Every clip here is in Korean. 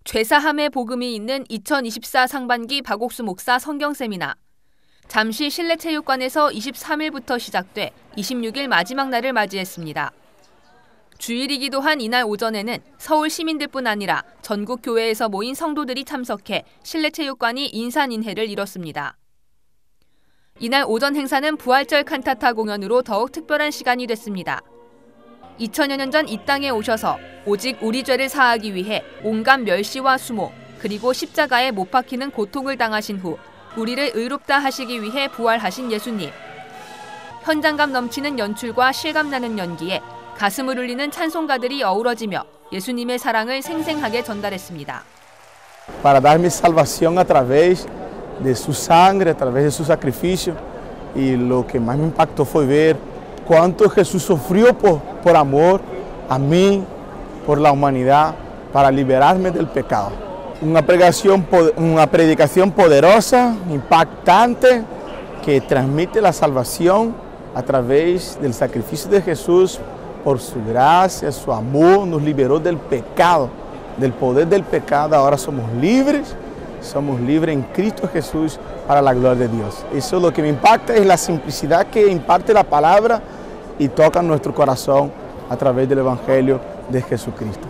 죄사함의 복음이 있는 2024 상반기 박옥수 목사 성경 세미나. 잠시 실내체육관에서 23일부터 시작돼 26일 마지막 날을 맞이했습니다. 주일이기도 한 이날 오전에는 서울 시민들뿐 아니라 전국 교회에서 모인 성도들이 참석해 실내체육관이 인산인해를 이뤘습니다. 이날 오전 행사는 부활절 칸타타 공연으로 더욱 특별한 시간이 됐습니다. 2000여 년 전 이 땅에 오셔서 오직 우리 죄를 사하기 위해 온갖 멸시와 수모 그리고 십자가에 못 박히는 고통을 당하신 후 우리를 의롭다 하시기 위해 부활하신 예수님. 현장감 넘치는 연출과 실감나는 연기에 가슴을 울리는 찬송가들이 어우러지며 예수님의 사랑을 생생하게 전달했습니다. Para darme salvación a través de su sangre, a través de su sacrificio. Y lo que más me impactó fue ver cuánto Jesús sufrió por amor a mí, por la humanidad, para liberarme del pecado. Una predicación poderosa, impactante, que transmite la salvación a través del sacrificio de Jesús. Por su gracia, su amor, nos liberó del pecado, del poder del pecado. Ahora somos libres en Cristo Jesús para la gloria de Dios. Eso lo que me impacta es la simplicidad que imparte la palabra y toca nuestro corazón a través del Evangelio de Jesucristo.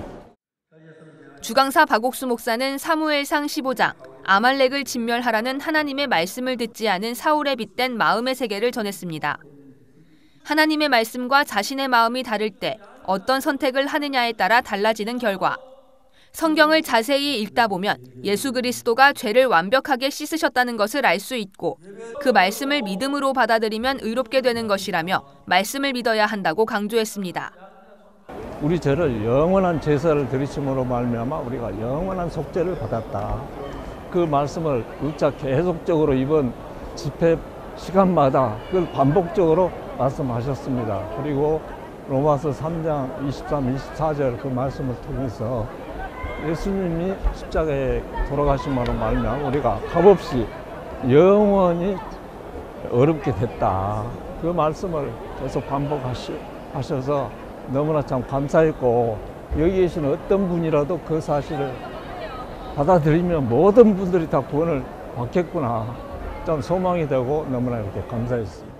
주강사 박옥수 목사는 사무엘상 15장 아말렉을 진멸하라는 하나님의 말씀을 듣지 않은 사울에 빗댄 마음의 세계를 전했습니다. 하나님의 말씀과 자신의 마음이 다를 때 어떤 선택을 하느냐에 따라 달라지는 결과. 성경을 자세히 읽다 보면 예수 그리스도가 죄를 완벽하게 씻으셨다는 것을 알 수 있고 그 말씀을 믿음으로 받아들이면 의롭게 되는 것이라며 말씀을 믿어야 한다고 강조했습니다. 우리 죄를 영원한 제사를 드리심으로 말미암아 우리가 영원한 속죄를 받았다. 그 말씀을 육자 계속적으로 이번 집회 시간마다 그걸 반복적으로 말씀하셨습니다. 그리고 로마서 3장 23, 24절 그 말씀을 통해서 예수님이 십자가에 돌아가심으로 말미암아 우리가 값없이 영원히 어렵게 됐다. 그 말씀을 계속 반복하셔서 너무나 참 감사했고 여기 계신 어떤 분이라도 그 사실을 받아들이면 모든 분들이 다 구원을 받겠구나. 좀 소망이 되고 너무나 이렇게 감사했습니다.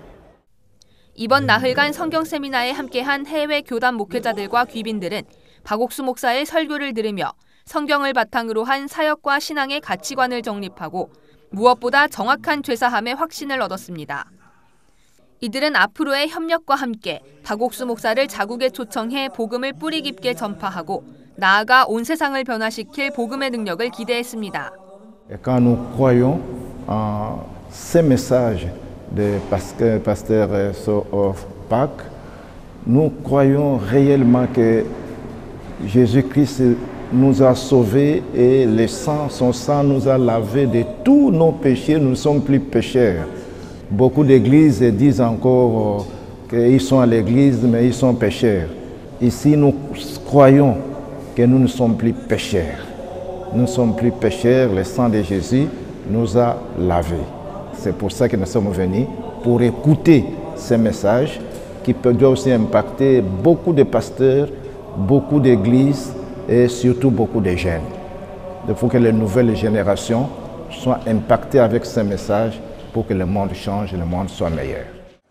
이번 나흘간 성경 세미나에 함께한 해외 교단 목회자들과 귀빈들은 박옥수 목사의 설교를 들으며 성경을 바탕으로 한 사역과 신앙의 가치관을 정립하고 무엇보다 정확한 죄사함의 확신을 얻었습니다. 이들은 앞으로의 협력과 함께 박옥수 목사를 자국에 초청해 복음을 뿌리 깊게 전파하고 나아가 온 세상을 변화시킬 복음의 능력을 기대했습니다. Quand nous croyons en ces messages de pasteur Pâques, nous croyons réellement que Jésus-Christ nous a sauvés et son sang nous a lavés de tous nos péchés, nous ne sommes plus pécheurs. Beaucoup d'églises disent encore qu'ils sont à l'église, mais ils sont pécheurs. Ici, nous croyons que nous ne sommes plus pécheurs. Nous ne sommes plus pécheurs, le sang de Jésus nous a lavés. C'est pour ça que nous sommes venus, pour écouter ces messages qui peuvent aussi impacter beaucoup de pasteurs, beaucoup d'églises et surtout beaucoup de jeunes. Il faut que les nouvelles générations soient impactées avec ces messages pour que le monde change et le monde soit meilleur.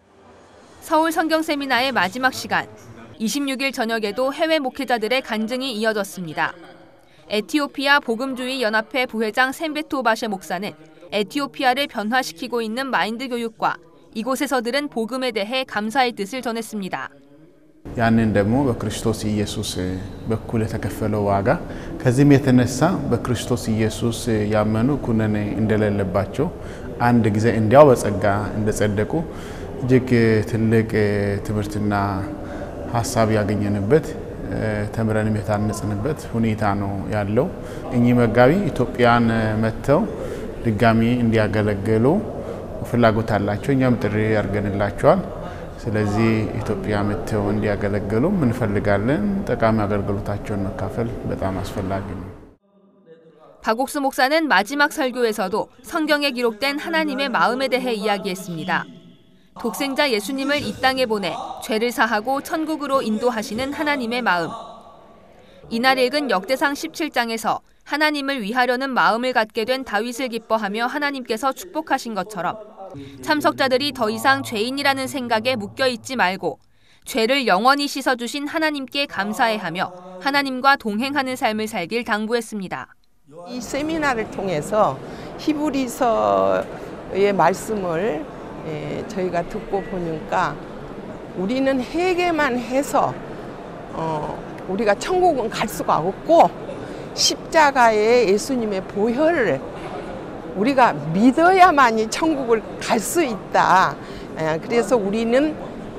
서울 성경 세미나의 마지막 시간, 26일 저녁에도 해외 목회자들의 간증이 이어졌습니다. 에티오피아 복음주의 연합회 부회장 셈베토 바셰 목사는 에티오피아를 변화시키고 있는 마인드 교육과 이곳에서 들은 복음에 대해 감사의 뜻을 전했습니다. ያንን ደግሞ በክርስቶስ ኢየሱስ በኩል የተከፈለው ዋጋ ከዚህም የተነሳ በክርስቶስ ኢየሱስ ያመኑ ኩነኔ እንደሌለባቸው አንድ ጊዜ እንዲያው በጸጋ እንደጸደቁ እጅግ ትልቅ ትምህርትና ሐሳብ ያገኘንበት ተምረንም የታነጽንበት ሁኔታ ነው ያለው። እኚህ መጋቢ ኢትዮጵያን መተው ድጋሚ እንዲያገለግሉ ፍላጎት አላቸው። እኛም ጥሪ ያርገንላቸዋል። ስለዚህ ኢትዮጵያ መተው እንዲያገለግሉ ምን ፈልጋለን ጠቃሚ አገልግሎታቸውን መካፈል በጣም አስፈላጊ ነው። 박옥수 목사는 마지막 설교에서도 성경에 기록된 하나님의 마음에 대해 이야기했습니다. 독생자 예수님을 이 땅에 보내 죄를 사하고 천국으로 인도하시는 하나님의 마음. 이날 읽은 역대상 17장에서 하나님을 위하려는 마음을 갖게 된 다윗을 기뻐하며 하나님께서 축복하신 것처럼 참석자들이 더 이상 죄인이라는 생각에 묶여있지 말고 죄를 영원히 씻어주신 하나님께 감사해하며 하나님과 동행하는 삶을 살길 당부했습니다. 이 세미나를 통해서 히브리서의 말씀을 저희가 듣고 보니까 우리는 회개만 해서 우리가 천국은 갈 수가 없고 십자가의 예수님의 보혈을 우리가 믿어야만이 천국을 갈 수 있다. 그래서 우리는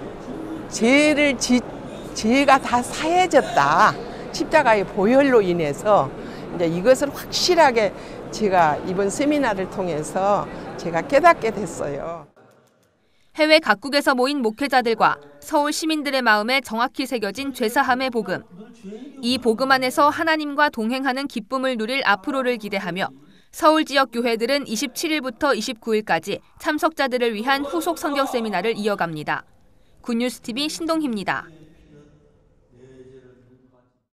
죄가 다 사해졌다. 십자가의 보혈로 인해서 이제 이것을 확실하게 제가 이번 세미나를 통해서 제가 깨닫게 됐어요. 해외 각국에서 모인 목회자들과 서울 시민들의 마음에 정확히 새겨진 죄사함의 복음. 이 복음 안에서 하나님과 동행하는 기쁨을 누릴 앞으로를 기대하며 서울 지역 교회들은 27일부터 29일까지 참석자들을 위한 후속 성경 세미나를 이어갑니다. 굿뉴스TV 신동희입니다.